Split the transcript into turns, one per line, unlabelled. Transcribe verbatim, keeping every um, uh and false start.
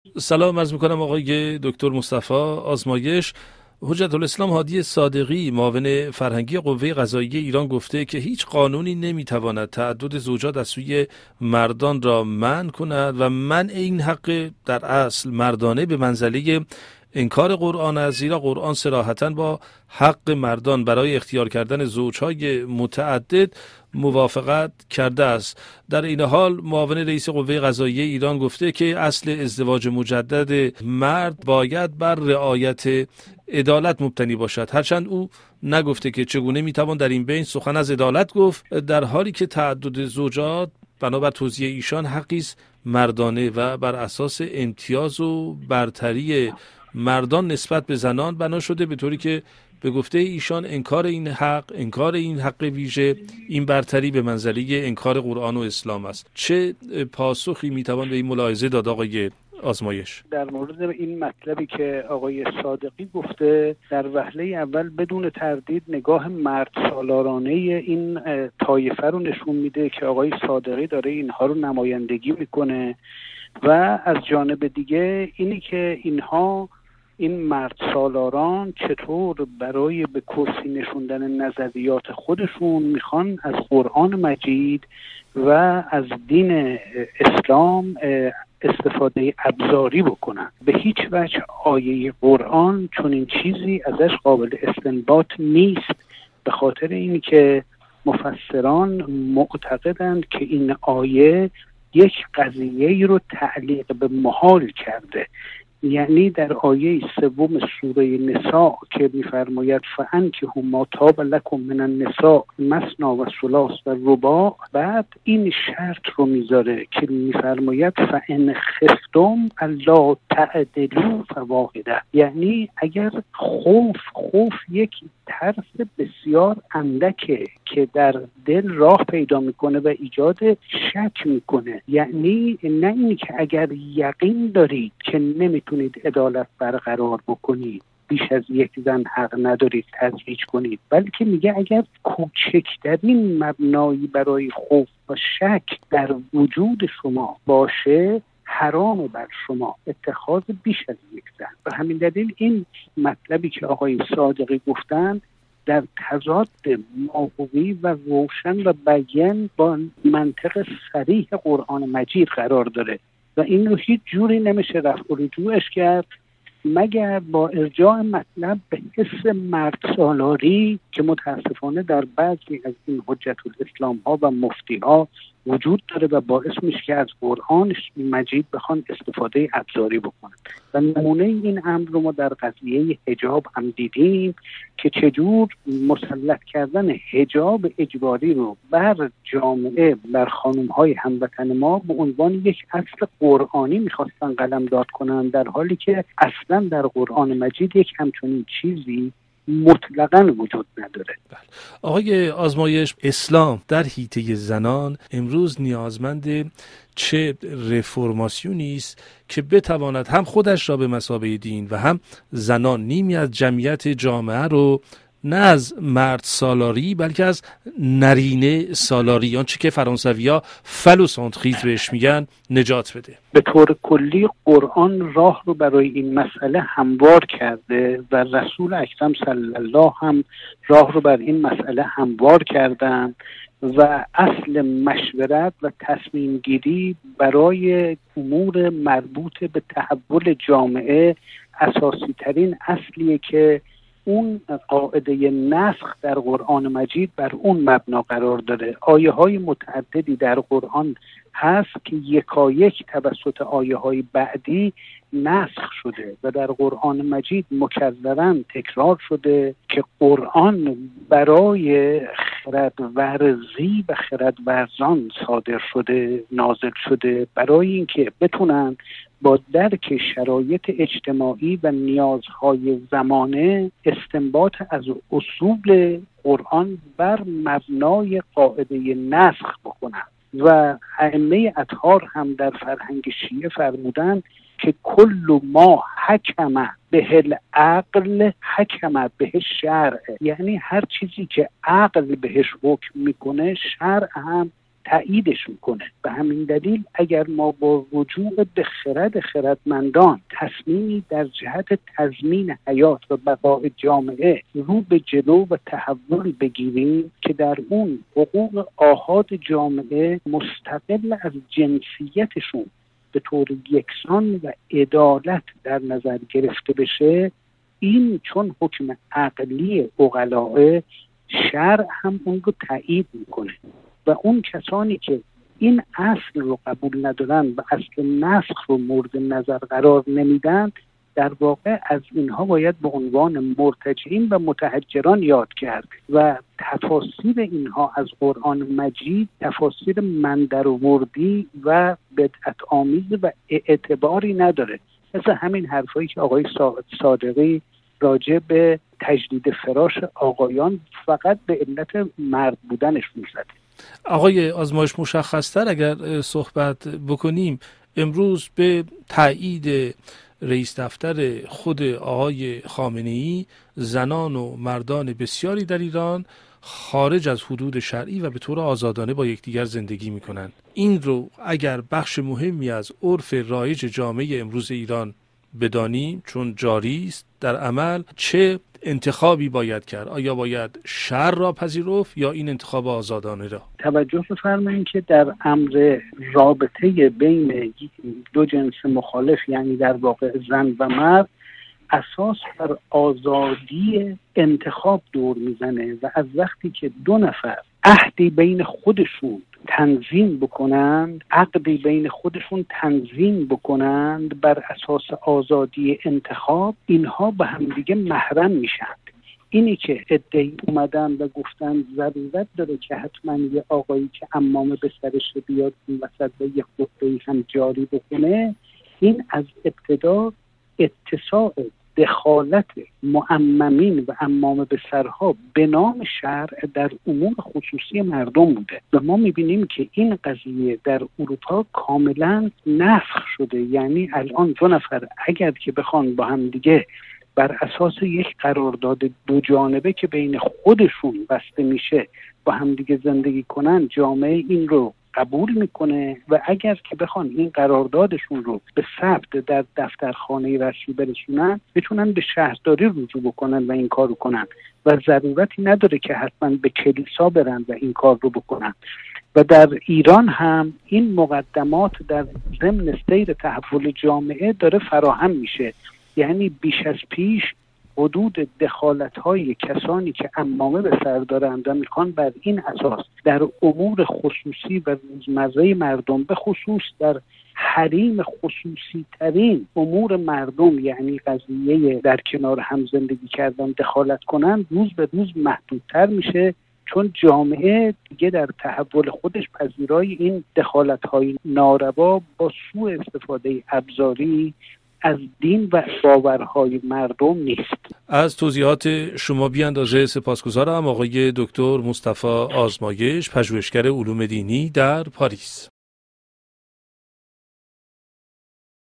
سلام عرض میکنم آقای دکتر مصطفی آزمایش. حجت الاسلام هادی صادقی معاون فرهنگی قوه قضاییه ایران گفته که هیچ قانونی نمیتواند تعدد زوجات از سوی مردان را منع کند و منع این حق در اصل مردانه به منزله انکار قرآن است، زیرا قرآن صراحتاً با حق مردان برای اختیار کردن زوجهای متعدد موافقت کرده است. در این حال معاون رئیس قوه قضاییه ایران گفته که اصل ازدواج مجدد مرد باید بر رعایت عدالت مبتنی باشد، هرچند او نگفته که چگونه میتوان در این بین سخن از عدالت گفت، در حالی که تعدد زوجات بنابر توضیح ایشان حقی است مردانه و بر اساس امتیاز و برتری مردان نسبت به زنان بنا شده، به طوری که به گفته ایشان انکار این حق، انکار این حق ویژه، این برتری به منزله انکار قرآن و اسلام است. چه پاسخی میتوان به این ملاحظه داد آقای آزمایش؟
در مورد این مطلبی که آقای صادقی گفته، در وهله اول بدون تردید نگاه مرد سالارانه این طایفه رو نشون میده که آقای صادقی داره اینها رو نمایندگی میکنه، و از جانب دیگه اینی که اینها این مرد سالاران چطور برای به کرسی نشوندن نظریات خودشون میخوان از قرآن مجید و از دین اسلام استفاده ابزاری بکنن. به هیچ وجه آیه قرآن چون این چیزی ازش قابل استنباط نیست، به خاطر اینی که مفسران معتقدند که این آیه یک قضیه رو تعلیق به محال کرده. یعنی در آیه سوم سوره نساء که می‌فرماید فانکحوا ما طاب لکم من النساء مثنی و ثلاث و رباع، بعد این شرط رو میذاره که می‌فرماید فان خفتم الا تعدلوا فواحده، یعنی اگر خوف خوف یک ترس بسیار اندکه که در دل راه پیدا میکنه و ایجاد شک میکنه. یعنی نه اینی که اگر یقین دارید که نمیتونید عدالت برقرار بکنید، بیش از یک زن حق ندارید تزویج کنید، بلکه میگه اگر کوچکترین مبنایی برای خوف و شک در وجود شما باشه، حرام بر شما اتخاذ بیش از یک زن. و همین دلیل این مطلبی که آقای صادقی گفتن در تضاد موقعی و روشن و بیان با منطق صریح قرآن مجید قرار داره و این رو هیچ جوری نمیشه رفع و رجوعش کرد مگر با ارجاع مطلب به حس مرد سالاری که متاسفانه در بعضی از این حجت الاسلام ها و مفتی ها وجود داره و باعث میشه که از قرآن مجید بخوان استفاده ابزاری بکنن. و نمونه این امر رو ما در قضیه حجاب هم دیدیم که چجور مسلط کردن حجاب اجباری رو بر جامعه، بر خانم‌های هموطن ما به عنوان یک اصل قرآنی میخواستن قلمداد کنن، در حالی که اصلا در قرآن مجید یک همچنین چیزی مطلقاً وجود نداره.
آقای آزمایش، اسلام در حیطه زنان امروز نیازمند چه رفرماسیونی است که بتواند هم خودش را به مثابه دین و هم زنان، نیمی از جمعیت جامعه رو نه از مرد سالاری بلکه از نرینه سالاری، آنچه که فرانسوی‌ها فالوسنتریسم بهش میگن، نجات بده؟
به طور کلی قرآن راه رو برای این مسئله هموار کرده و رسول اکرم صلی الله هم راه رو بر این مسئله هموار کردن و اصل مشورت و تصمیم گیری برای امور مربوط به تحول جامعه اساسی ترین اصلیه که اون قاعده نسخ در قرآن مجید بر اون مبنا قرار داره. آیه های متعددی در قرآن هست که یکایک توسط آیه های بعدی نسخ شده و در قرآن مجید مکرراً تکرار شده که قرآن برای خردورزی و خردورزان صادر شده، نازل شده، برای اینکه بتونن با درک شرایط اجتماعی و نیازهای زمانه استنباط از اصول قرآن بر مبنای قاعده نسخ بکنن. و ائمه اطهار هم در فرهنگ شیعه فرمودن که کل ما حکم به العقل حکم به شرع، یعنی هر چیزی که عقل بهش حکم میکنه شرع هم تاییدش میکنه. به همین دلیل اگر ما با رجوع به خرد خردمندان تصمیمی در جهت تضمین حیات و بقای جامعه رو به جلو و تحول بگیریم که در اون حقوق آحاد جامعه مستقل از جنسیتشون به طور یکسان و عدالت در نظر گرفته بشه، این چون حکم عقلی عقلائه، شرع هم اون رو تایید میکنه و اون کسانی که این اصل رو قبول ندارن و اصل نسخ رو مورد نظر قرار نمیدن، در واقع از اینها باید به عنوان مرتجعین و متحجران یاد کرد و تفاسیر اینها از قرآن مجید تفاسیر مندرآوردی و بدعت آمیز و اعتباری نداره. مثل همین حرفایی که آقای صادقی راجع به تجدید فراش آقایان فقط به علت مرد بودنشون زده.
آقای آزمایش، مشخصتر اگر صحبت بکنیم، امروز به تایید رئیس دفتر خود آقای خامنه‌ای زنان و مردان بسیاری در ایران خارج از حدود شرعی و به طور آزادانه با یکدیگر زندگی می‌کنند. این رو اگر بخش مهمی از عرف رایج جامعه امروز ایران بدانیم، چون جاری است در عمل، چه انتخابی باید کرد؟ آیا باید شر را پذیرفت یا این انتخاب آزادانه را؟
توجه بفرمایید که در امر رابطه بین دو جنس مخالف، یعنی در واقع زن و مرد، اساس بر آزادی انتخاب دور میزنه و از وقتی که دو نفر عهدی بین خودشون تنظیم بکنند، عقدی بین خودشون تنظیم بکنند بر اساس آزادی انتخاب، اینها به هم دیگه محرم میشن. اینی که عده‌ای اومدن و گفتن ضرورت داره که حتما یه آقایی که عمامه به سرش بیاد این وسط و یه خطبه‌ای هم جاری بکنه، این از ابتدا اتساع دخالت معممین و عمامه به سرها به نام شرع در امور خصوصی مردم بوده و ما میبینیم که این قضیه در اروپا کاملا نسخ شده. یعنی الان دو نفر اگر که بخوان با هم دیگه بر اساس یک قرارداد دو جانبه که بین خودشون بسته میشه با هم دیگه زندگی کنن، جامعه این رو قبول میکنه و اگر که بخوان این قراردادشون رو به ثبت در دفترخانه رسمی برسونن، میتونن به شهرداری رجوع بکنن و این کار رو کنن و ضرورتی نداره که حتما به کلیسا برن و این کار رو بکنن. و در ایران هم این مقدمات در ضمن سیر تحول جامعه داره فراهم میشه. یعنی بیش از پیش حدود دخالت‌های کسانی که عمامه به سر دارند و میخوان بر این اساس در امور خصوصی و روزمره مردم، به خصوص در حریم خصوصی ترین امور مردم، یعنی قضیه در کنار هم زندگی کردن، دخالت کنند، روز به روز محدودتر میشه، چون جامعه دیگه در تحول خودش پذیرای این دخالت‌های ناروا با سوء استفاده ابزاری از دین و باورهای مردم نیست.
از توضیحات شما بی اندازه سپاسگزارم آقای دکتر مصطفی آزمایش، پژوهشگر علوم دینی در پاریس.